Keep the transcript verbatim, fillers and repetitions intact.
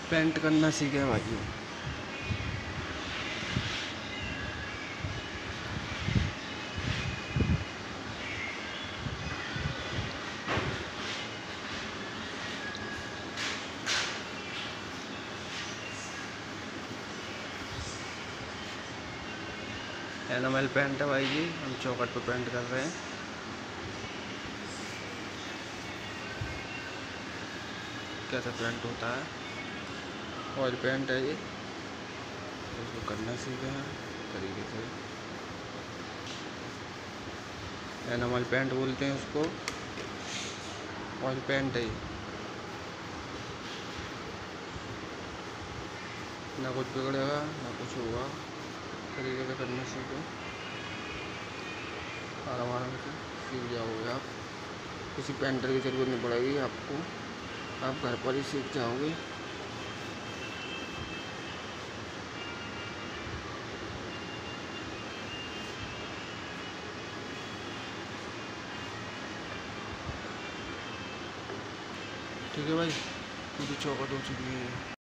Paint करना सीखे भाई। एनामल पेंट है भाई जी, हम चौखट पे पेंट कर रहे हैं। कैसा पेंट होता है, ऑयल पेंट है ये, इसको करना सीखे हैं तरीके से। एनामल पेंट बोलते हैं उसको, ऑयल पेंट है ये। ना कुछ बिगड़ेगा ना कुछ होगा, तरीके से करना सीखो, आराम आराम से सीख जाओगे आप। किसी पेंटर की ज़रूरत नहीं पड़ेगी आपको, आप घर पर ही सीख जाओगे। ठीक है भाई, पूरी चौकट हो चुकी है।